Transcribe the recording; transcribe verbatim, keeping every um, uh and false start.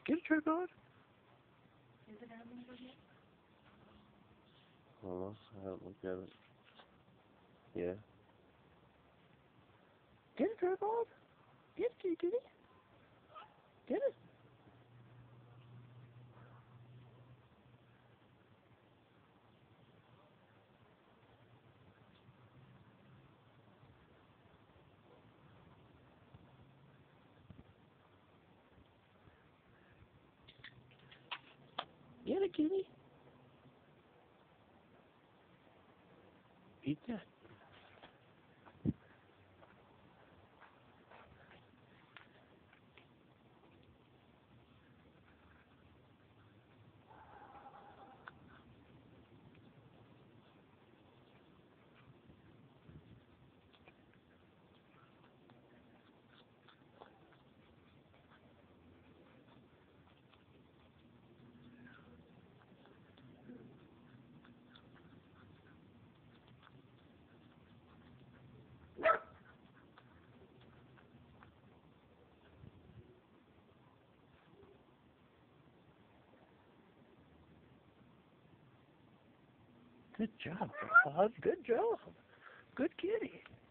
Get a tripod. Is it hummingbird yet? I don't know. I haven't looked at it. Yeah. Get a tripod. Get it, kitty kitty. Get it. Get it, kitty. Eat that. Good job, Bob. Good job. Good kitty.